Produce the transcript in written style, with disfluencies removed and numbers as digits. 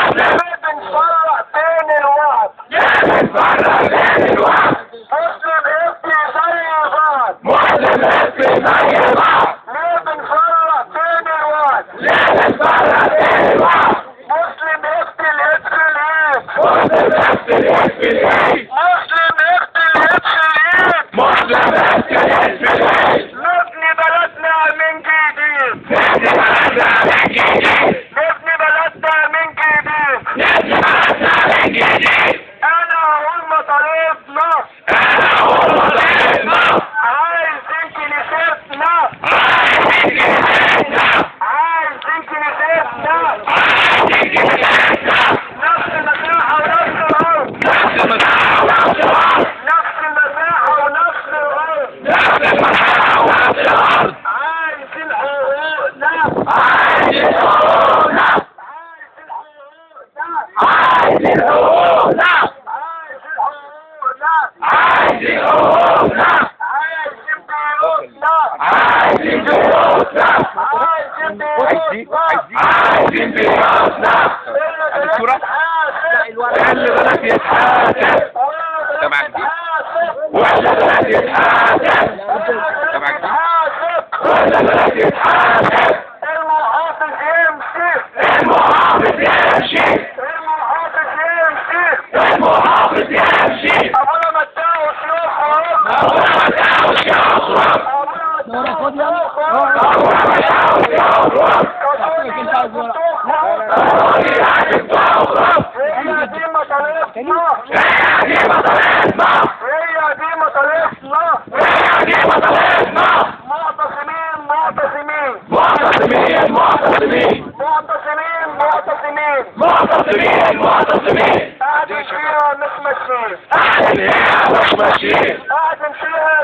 بنفرق بين الوعد. بنفرق بين الوعد. مسلم ابني زي بعض. مسلم ابني زي بعض. ليه بنفرق بين الوعد؟ ليه بنفرق بين الوعد؟ مسلم يقتل يدخل ايد. مسلم يقتل يدخل ايد. مسلم يقتل يدخل ايد. مسلم يقتل يدخل ايد. نبني بلدنا من جديد. نبني بلدنا من جديد. نبني بلدنا من جديد. نبني بلدنا من جديد. انا اقول مطالبنا. انا اقول مطالبنا. عايزين كنيستنا. عايزين كنيستنا. عايزين كنيستنا. عايزين كنيستنا. نفس المساحة ونفس الأرض. نفس المساحة ونفس الأرض. نفس المساحة ونفس الأرض. نفس المساحة ونفس الأرض. عايزين حقوقنا. عايزين حقوقنا. عايزين حقوقنا. عايزين حقوقنا. عايزين بيوتنا. عايزين بيوتنا. عايزين بيوتنا. الصورة اللي غلط يتحاسب. تبعك دي ولا غلط يتحاسب. تبعك دي ولا غلط يتحاسب. المحافظ يمشي. المحافظ يمشي. المحافظ يمشي. المحافظ يمشي. أبونا ما تداوش يخرج. أبونا ما تداوش يخرج. أبونا ما تداوش يخرج. هي دي مطالبنا. هي دي مطالبنا. هي دي مطالبنا. هي دي مطالبنا. معتصمين معتصمين. معتصمين معتصمين. معتصمين معتصمين. معتصمين معتصمين. قاعدين فيها مش ماشيين. قاعدين فيها مش ماشيين. قاعدين فيها